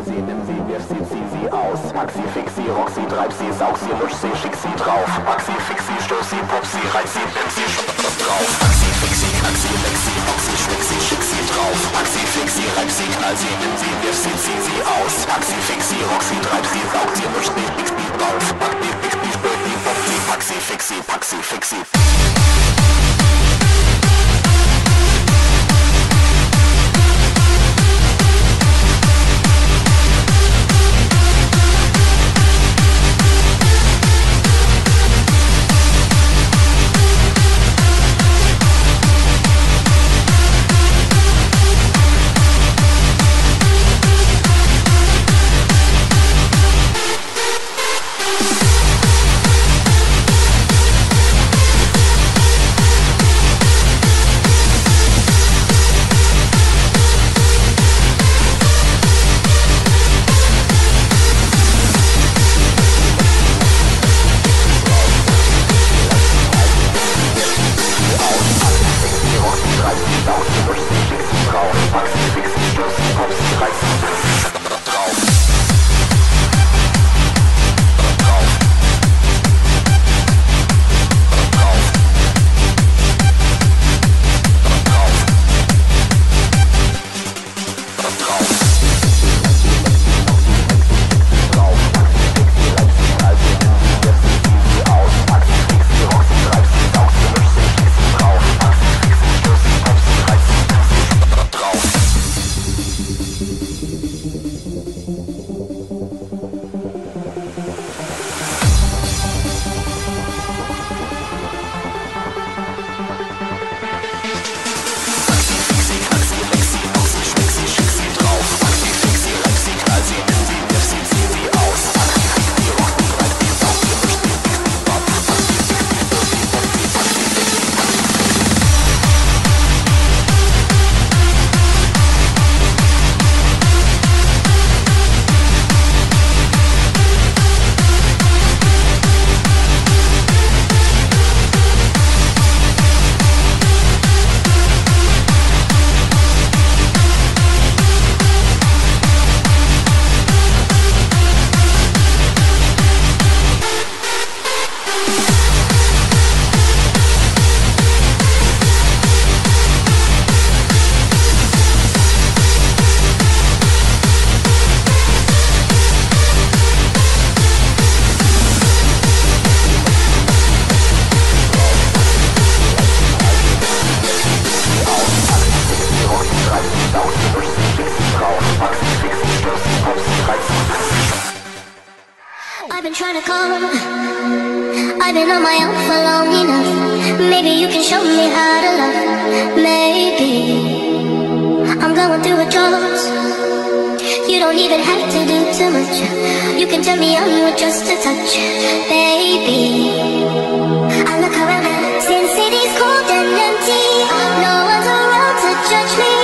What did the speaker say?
knall sie, nimm sie, wirf sie, zieh sie aus. Pack sie, fix sie, rock sie, treib sie, saug sie, lusch sie, schick sie drauf. Pack sie, fix sie, stoß sie, pop sie, reiß sie, nimm sie, drauf. Pack sie, fix sie, kack sie, leck sie, rock sie, schwick sie, schick sie drauf. Pack sie, fix sie, reib sie, knall sie, nimm sie, wirf sie, zieh sie aus. Pack sie, fix sie, rock sie, treib sie, saug sie, lusch sie, schick sie drauf. Pack sie, fix sie, stoß sie, pop sie, pack sie, fix sie, pack sie, fix sie. I've been trying to come, I've been on my own for long enough. Maybe you can show me how to love. Maybe I'm going through a drought. You don't even have to do too much. You can turn me on with just a touch, baby. I look around, since city's cold and empty, no one's around to judge me.